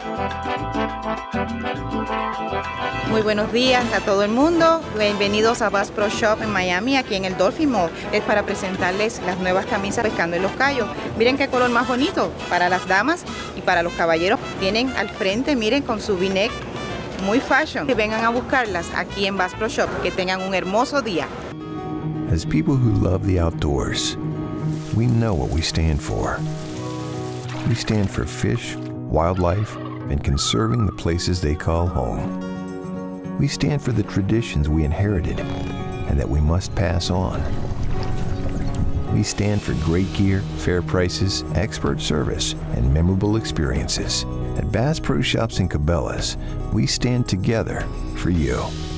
Muy buenos días a todo el mundo. Bienvenidos a Bass Pro Shop en Miami, aquí en el Dolphin Mall. Es para presentarles las nuevas camisas Pescando en los Cayos. Miren qué color más bonito para las damas y para los caballeros. Tienen al frente, miren, con su V-neck muy fashion. Que vengan a buscarlas aquí en Bass Pro Shop. Que tengan un hermoso día. As people who love the outdoors, we know what we stand for. We stand for fish, wildlife, and conserving the places they call home. We stand for the traditions we inherited and that we must pass on. We stand for great gear, fair prices, expert service, and memorable experiences. At Bass Pro Shops and Cabela's, we stand together for you.